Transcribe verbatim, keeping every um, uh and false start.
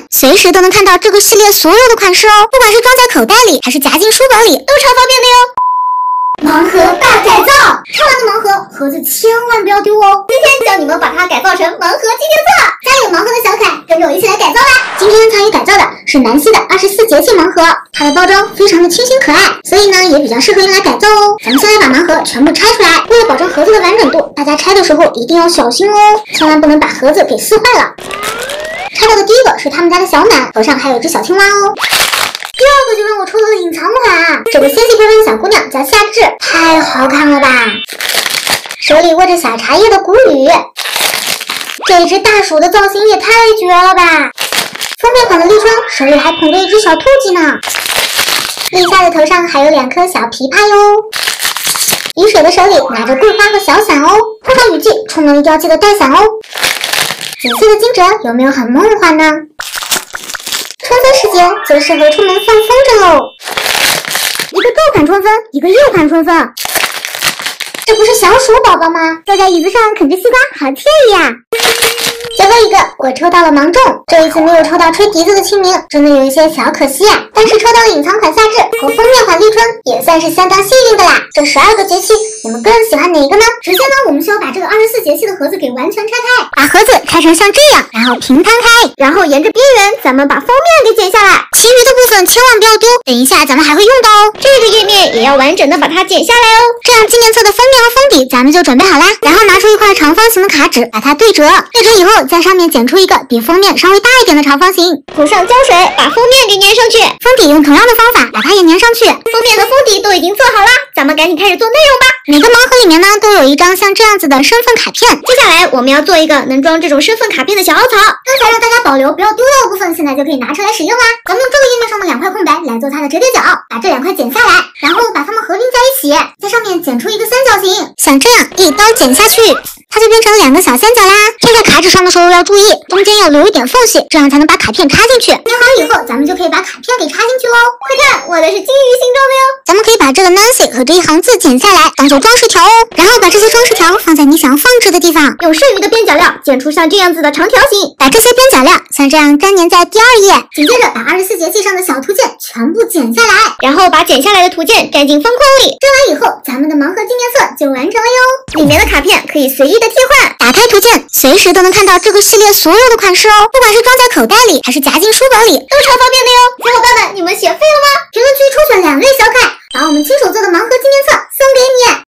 随时都能看到这个系列所有的款式哦，不管是装在口袋里还是夹进书本里，都超方便的哟。盲盒大改造，超完的盲盒盒子千万不要丢哦！今天教你们把它改造成盲盒纪念册。家里有盲盒的小可爱，跟着我一起来改造啦！今天参与改造的是南希的二十四节气盲盒，它的包装非常的清新可爱，所以呢也比较适合用来改造哦。咱们先来把盲盒全部拆出来，为了保证盒子的完整度，大家拆的时候一定要小心哦，千万不能把盒子给撕坏了。拆到的第一个是他们家的小满，头上还有一只小青蛙哦。第二个就让我抽到了隐藏款，这个纤细翩翩的小姑娘叫夏至，太好看了吧！手里握着小茶叶的古雨，这只大鼠的造型也太绝了吧！封面款的立春手里还捧着一只小兔子呢，立夏的头上还有两颗小琵琶哟。雨水的手里拿着桂花和小伞哦，碰上雨季出门一定要记得带伞哦。紫色的惊蛰有没有很梦幻呢？春分时节最适合出门放风筝喽！一个倒砍春分，一个右砍春分，这不是小鼠宝宝吗？坐在椅子上啃着西瓜，好惬意啊！最后一个，我抽到了芒种，这一次没有抽到吹笛子的清明，真的有一些小可惜啊。但是抽到了隐藏款夏至和封面款立春，也算是相当幸运的啦。这十二个节气，你们更喜欢哪一个呢？首先呢，我们需要把这个二十四节气的盒子给完全拆开，把盒子拆成像这样，然后平摊开，然后沿着边缘，咱们把封面给剪下来。其余的部分千万不要丢，等一下咱们还会用到哦。这个页面也要完整的把它剪下来哦。这样纪念册的封面和封底咱们就准备好啦。然后拿出一块长方形的卡纸，把它对折，对折以后在上面剪出一个比封面稍微大一点的长方形，涂上胶水，把封面给粘上去。封底用同样的方法把它也粘上去。封面和封底都已经做好啦，咱们赶紧开始做内容吧。每个盲盒里面呢都有一张像这样子的身份卡片，接下来我们要做一个能装这种身份卡片的小凹槽。刚才让大家保留不要丢掉的部分，现在就可以拿出来使用啦。咱们用这个页面上的两块空白来做它的折叠角，把这两块剪下来，然后把它们合并在一起，在上面剪出一个三角形，像这样一刀剪下去，它就变成两个小三角啦。贴在卡纸上的时候要注意，中间要留一点缝隙，这样才能把卡片插进去。粘好以后，咱们就可以把卡片给插进去喽。快看，我的是金鱼形状的哟。咱们可以把这个 Nancy 和这一行字剪下来，当做装饰条哦。然后把这些装饰条放在你想放置的地方，用剩余的边角料剪出像这样子的长条形，把这些边角料像这样粘连在第二页。紧接着把二十四节气上的小图鉴全部剪下来，然后把剪下来的图鉴粘进方框里。粘完以后，咱们的盲盒纪念册就完成了哟。里面的卡片可以随意的替换，打开图鉴，随时都能看到这个系列所有的款式哦，不管是装在口袋里还是夹进书本里，都超方便的哟。小伙伴们，你们学废了吗？评论区抽选两位小可爱，把我们亲手做的盲盒纪念册送给你。